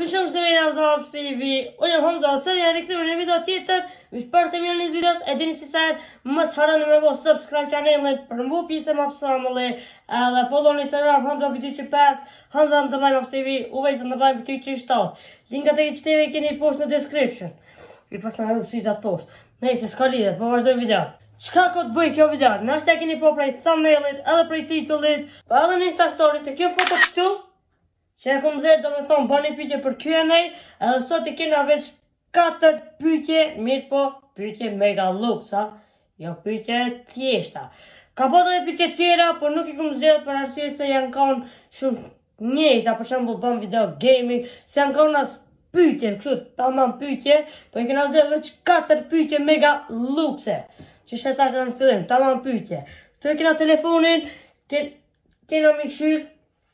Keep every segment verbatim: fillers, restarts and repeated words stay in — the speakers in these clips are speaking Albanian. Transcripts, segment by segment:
Këshëm se me Hamza T V. Unë jam Hamza, së janë rikëtëm në video tjetër. Shpër se mirë njës videos, e dini si sajt, mos harroni me bo subscribe channelin për mbu pise ma pësamële, edhe follow në Instagram Hamza për ty që pesë, Hamza në dërlajmë T V, uvejtë në dërlajmë për ty që shtatë. Linkat e këtë T V keni post në description. I pas në haru syzat post. Nej, se s'ka lidhe, po vazhdoj video. Qka ko të bëj kjo video? Nashtë e keni po prej thumbnailit, edhe prej titullit, po edhe në Insta story të kjo foto kështu, që e kom zërë do me thonë bani pyetje për Q and A, edhe sot i kena veç katër pyetje, mirë po pyetje mega luksa, jo pyetje thjeshta. Ka po të dhe pyetje tjera, por nuk i kom zërë për arsye se janë kanë shumë njëjta, për shembull bëm video gaming, se janë kanë as pyetje, kështu tamam pyetje, po i kena zërë veç katër pyetje mega lukse. Që shetash në fillim, tamam pyetje. Këtu e kena telefonin, kena me këshyr.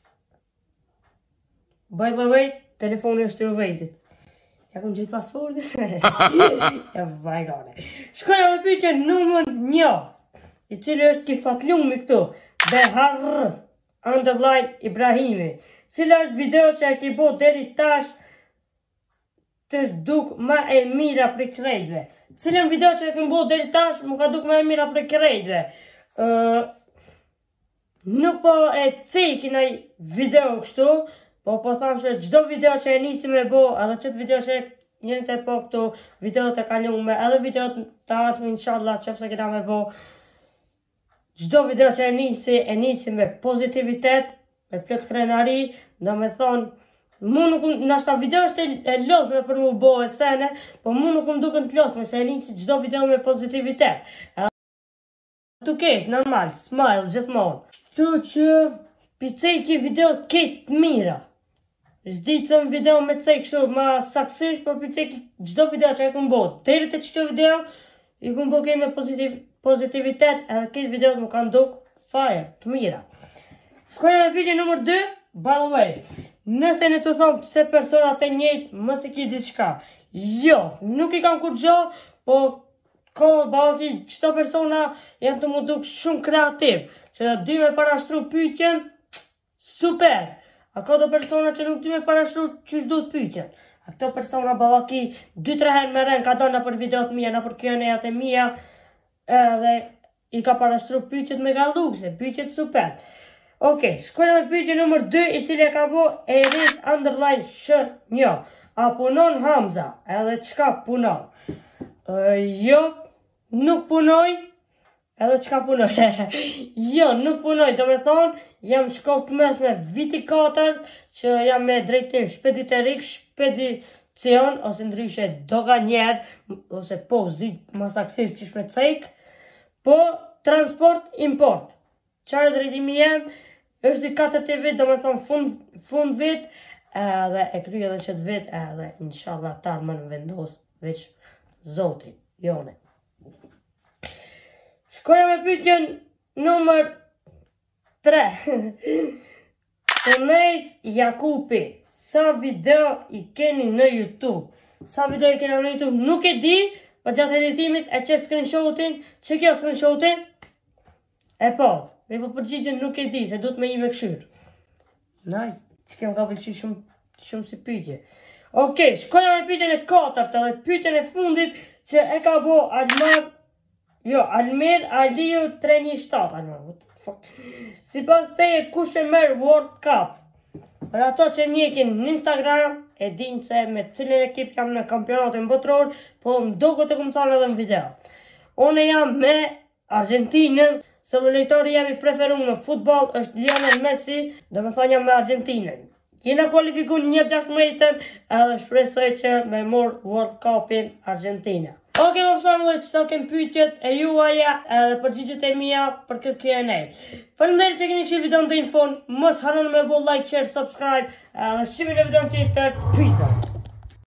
By the way, telefoni është të uvejzit. Ja kom gjithë pasportin. Ja vajgane. Shkojna me pyetje numër një, i cili është ki fatlumi këtu. Behar underline Ibrahimi. Cila është video që e ki bo deri tash të duk ma e mira për krejtve. Cilën video që e këmë bo deri tash më ka duk ma e mira për krejtve. Uh, nuk po e ceki nëj video kështu, po po thamë që gjdo video që e nisi me bo, edhe qëtë video që njën të po këtu, video të kalume, edhe video të arshme, inshallah, që pëse këna me bo, gjdo video që e nisi, e nisi me pozitivitet, me plët krenari, do me thonë, mu nuk në nashta video është e losme për mu bo e sene, po mu nuk më duke në të losme, se e nisi gjdo video me pozitivitet. Tu kesh, normal, smile, gjithmonë. Shtu që picej ki video ketë mira. Zdi që në video me cej kështu ma saksisht, por picej ki gjdo video që e këmë bo. Deri të që kjo video, i këmë bo kej me pozitiv, pozitivitet, edhe këtë video më kanë duk fire, të mira. Shkojnë me pyetje numër dy, by the way. Nëse në të thonë pëse personat e njëjtë mës i ki diçka. Jo, nuk i kam kur gjo, po ko baki qëto persona janë të mu duk shumë kreativ. Që dy me parashtru pyetjen, super. A ka do persona që nuk dy me parashtru që shdu të pyetjen. A këto persona baki dy tre herë me rren ka do në për videot mija, në për Q and A-at e mija, edhe i ka parashtru pyetjet mega lukse, pyetjet super. Ok, shkojnë me pyetje numër dy, i cili e ka bo Eris underline sh një. A punon Hamza? Edhe qka punon? Uh, jo, nuk punoj. Edhe qka punoj? Jo, nuk punoj. Do me thonë, jam shkollë të mesme viti katër, që jam me drejtim shpediterik, shpedicion, ose ndryshe doganjer, ose po zit masaksisht që shme cejk, po transport import. Qarë drejtimi jem, është i katërt vit, do me thonë fund, fund vit, edhe e kry edhe qëtë vit, edhe inshallah ta më në vendos, veç zotin, jone. Shkoja me pyetjen numër tre. Tomejs Jakupi, sa video i keni në YouTube? Sa video i keni në YouTube? Nuk e di, pa gjatë editimit e që screenshotin, që kjo screenshotin? E po. Me po përgjigjen nuk e di, se du të me i me këshyrë. Nice, që kem ka pëlqy shumë, shumë si pyetje. Ok, shkojna me pyetjen e katërt, edhe pyetjen e fundit që e ka bo Almar, jo, Almir Aliu tre një shtatë, Almar, what the fuck. Si pas teje kush e merë World Cup? Për ato që mjekin në Instagram, e din se me cilin ekip jam në kampionatin botror, po më duke të këmë thonë edhe në video. Une jam me Argentinën, se dhe lejtori jam i preferu në futbol është Lionel Messi, dhe me thonë jam me Argentinën. Jena kualifiku një gjashtëmëjtën edhe shpresoj që me mor World Cupin Argentina. Ok, më pësamë dhe që të kem pyetjet e juaja edhe përgjigjet e mija për këtë Q and A. Faleminderit që keni qenë video në dhe infon, mos harroni me bo like, share, subscribe, edhe shqimi në video në tjetër, peace out.